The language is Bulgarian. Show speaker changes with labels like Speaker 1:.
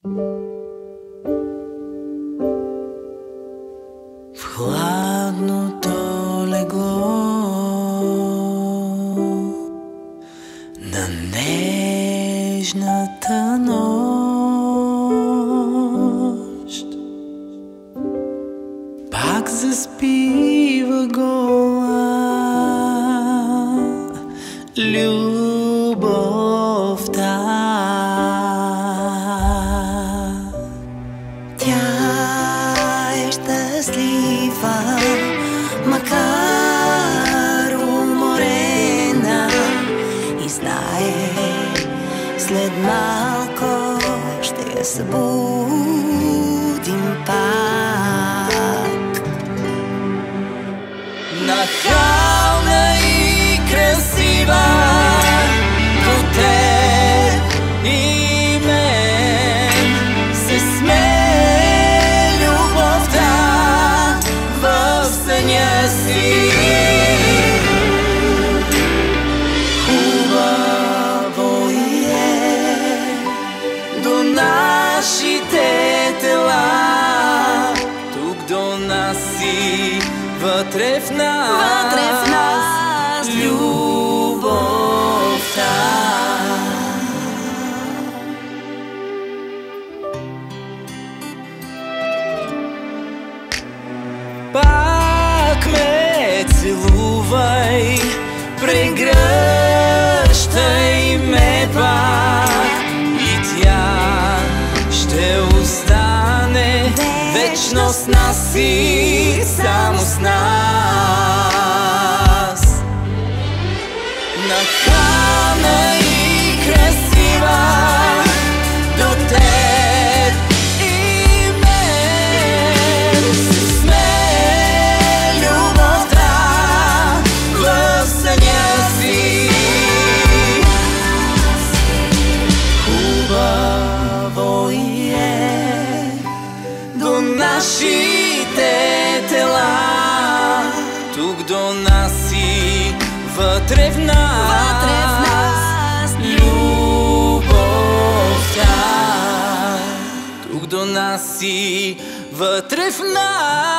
Speaker 1: В хладното легло на нежната нощ пак заспива гола любовта.
Speaker 2: Щастлива, макар уморена, и знае, след малко ще я събудим пак.
Speaker 1: Нахална и красива, до теб и мен се смее си. Хубаво е до нашите тела, тук до нас си, вътре в нас любовта. Пак ме целувай, прегръщай ме пак, и тя ще остане вечно с нас и само с нас. Нахална и красива, до теб нашите тела, тук до нас и вътре в нас любовта. Тук до нас и вътре в нас.